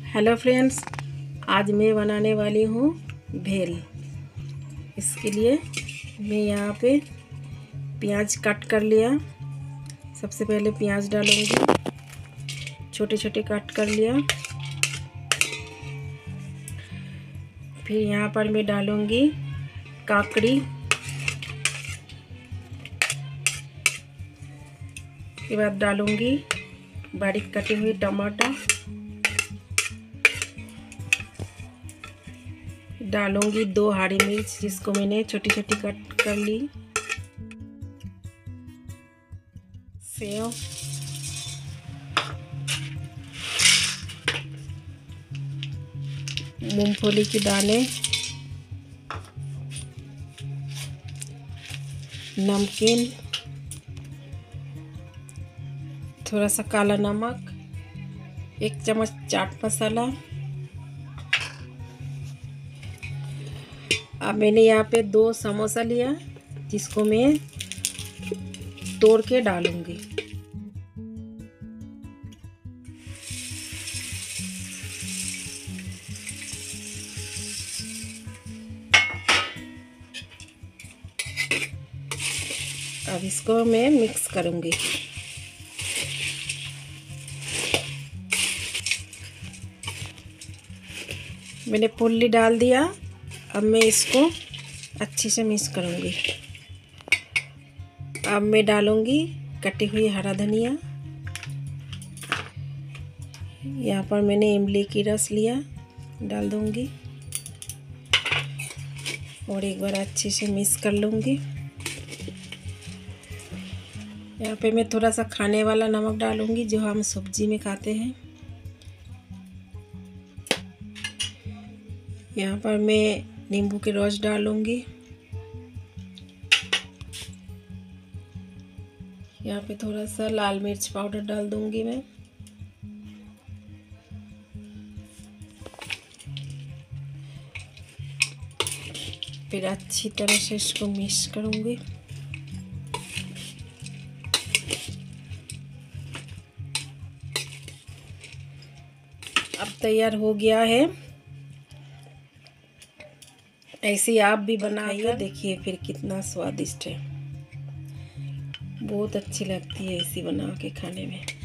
Hello friends, आज मैं बनाने वाली हूँ भेल। इसके लिए मैं यहाँ पे प्याज कट कर लिया। सबसे पहले प्याज डालूँगी, छोटे छोटे कट कर लिया। फिर यहाँ पर मैं डालूँगी काकड़ी, के बाद डालूँगी बारीक कटे हुए टमाटर, डालूंगी 2 हरी मिर्च जिसको मैंने छोटी छोटी कट कर ली, सेव, मूंगफली की दालें, नमकीन, थोड़ा सा काला नमक, 1 चम्मच चाट मसाला। अब मैंने यहाँ पे 2 समोसा लिया जिसको मैं तोड़ के डालूंगी। अब इसको मैं मिक्स करूंगी। मैंने फुल्ली डाल दिया। अब मैं इसको अच्छे से मिक्स करूंगी। अब मैं डालूंगी कटी हुई हरा धनिया। यहाँ पर मैंने इमली की रस लिया, डाल दूंगी और एक बार अच्छे से मिक्स कर लूंगी। यहाँ पे मैं थोड़ा सा खाने वाला नमक डालूंगी जो हम सब्जी में खाते हैं। यहाँ पर मैं नींबू के रस डालूंगी। यहाँ पे थोड़ा सा लाल मिर्च पाउडर डाल दूंगी मैं। फिर अच्छी तरह से इसको मिक्स करूंगी। अब तैयार हो गया है। ऐसे आप भी बनाइए, देखिए फिर कितना स्वादिष्ट है। बहुत अच्छी लगती है ऐसी बना के खाने में।